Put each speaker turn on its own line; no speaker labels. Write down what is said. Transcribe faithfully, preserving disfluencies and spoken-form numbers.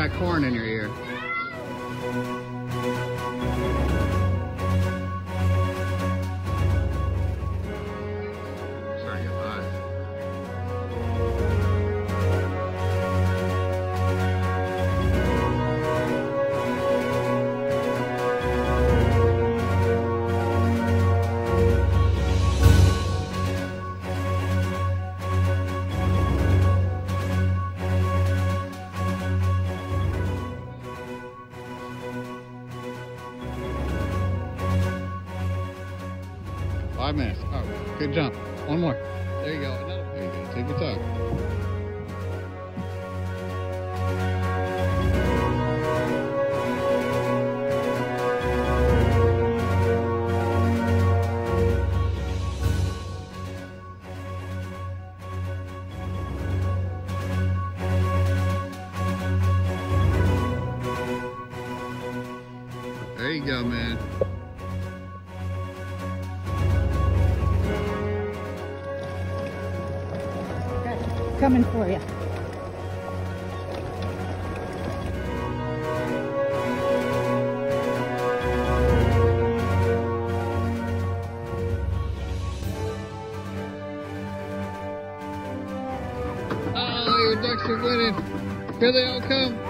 got corn in your ear. Starting to get hot. Five minutes. Oh, good jump. One more. There you go. Another. There you go. Take your time. There you go, man.
Coming for you.
Oh, your ducks are winning. Here they all come.